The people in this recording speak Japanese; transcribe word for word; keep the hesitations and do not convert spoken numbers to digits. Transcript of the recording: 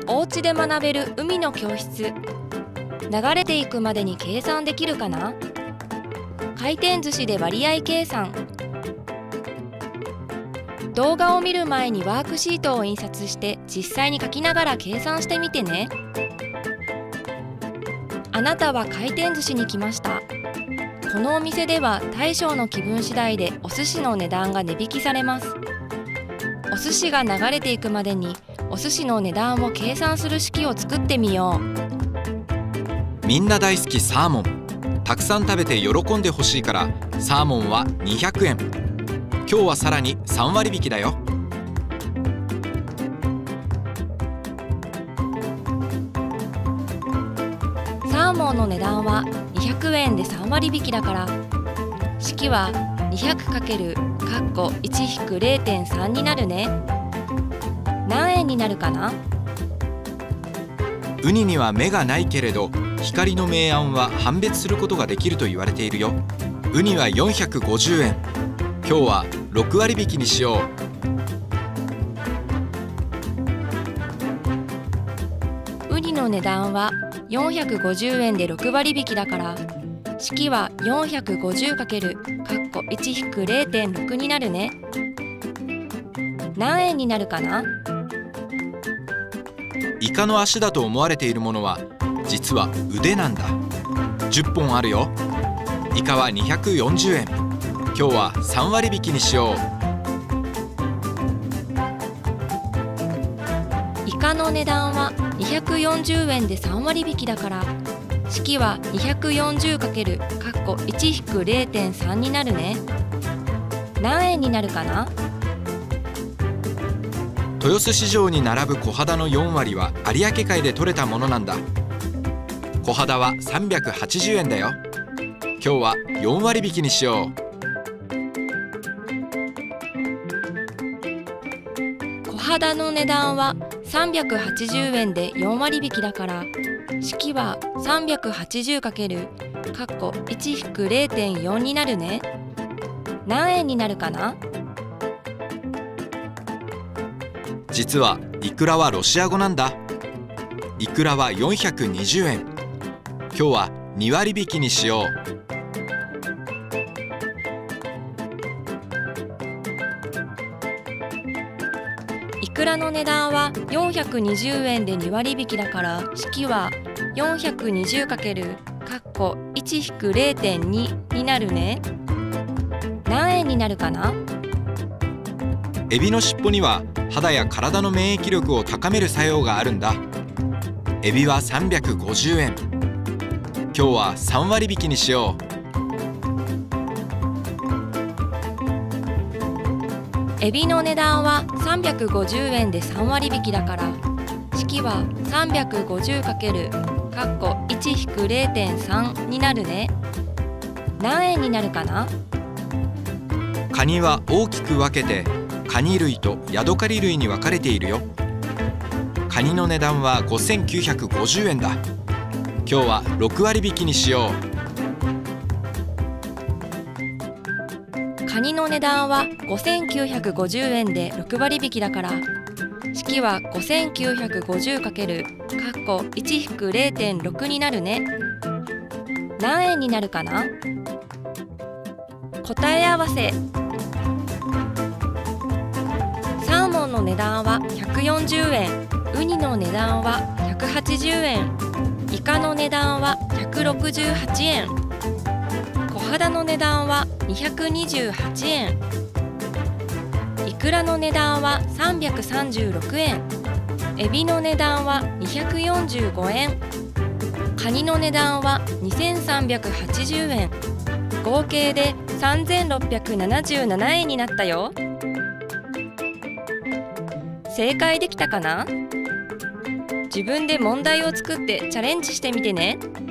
お家で学べる海の教室。流れていくまでに計算できるかな？回転寿司で割合計算。動画を見る前にワークシートを印刷して実際に書きながら計算してみてね。あなたは回転寿司に来ました。このお店では大将の気分次第でお寿司の値段が値引きされます。お寿司が流れていくまでにお寿司の値段を計算する式を作ってみよう。みんな大好きサーモン。たくさん食べて喜んでほしいからサーモンはにひゃくえん。今日はさらにさんわり引きだよ。 サーモンの値段はにひゃくえんでさんわり引きだから式は にひゃくかけるいちひくれいてんさん になるね。何円になるかな？ ウニには目がないけれど光の明暗は判別することができると言われているよ。ウニはよんひゃくごじゅうえん。今日はろくわり引きにしよう。ウニの値段はよんひゃくごじゅうえんでろくわり引きだから式は よんひゃくごじゅうかけるいちひくれいてんろく になるね。何円になるかな？ イカの足だと思われているものは実は腕なんだ。じゅっぽんあるよ。イカはにひゃくよんじゅうえん。今日はさんわり引きにしよう。 イカの値段はにひゃくよんじゅうえんでさんわり引きだから式は にひゃくよんじゅうかけるいちひくれいてんさん になるね。何円になるかな？ 豊洲市場に並ぶ小肌のよんわりは有明海で採れたものなんだ。小肌はさんびゃくはちじゅうえんだよ。今日はよんわり引きにしよう。 小肌の値段はさんびゃくはちじゅうえんでよんわり引きだから式は さんびゃくはちじゅうかけるいちひくれいてんよん になるね。何円になるかな？ 実はイクラはロシア語なんだ。イクラはよんひゃくにじゅうえん。今日はにわり引きにしよう。 イクラの値段はよんひゃくにじゅうえんでにわり引きだから式は よんひゃくにじゅうかけるいちひくれいてんに になるね。何円になるかな？ エビの尻尾には肌や体の免疫力を高める作用があるんだ。エビはさんびゃくごじゅうえん。今日はさんわり引きにしよう。 エビの値段はさんびゃくごじゅうえんでさんわり引きだから式は さんびゃくごじゅうかけるいちひくれいてんさん になるね。何円になるかな？ カニは大きく分けてカニ類とヤドカリ類に分かれているよ。カニの値段はごせんきゅうひゃくごじゅうえんだ。今日はろくわり引きにしよう。カニの値段はごせんきゅうひゃくごじゅうえんでろくわり引きだから式は ごせんきゅうひゃくごじゅうかけるいちひくれいてんろく になるね。何円になるかな？答え合わせ。サーモンの値段はひゃくよんじゅうえん。ウニの値段はひゃくはちじゅうえん。イカの値段はひゃくろくじゅうはちえん。小肌の値段はにひゃくにじゅうはちえん。イクラの値段はさんびゃくさんじゅうろくえん。エビの値段はにひゃくよんじゅうごえん。カニの値段はにせんさんびゃくはちじゅうえん。合計でさんぜんろっぴゃくななじゅうななえんになったよ。正解できたかな？自分で問題を作ってチャレンジしてみてね。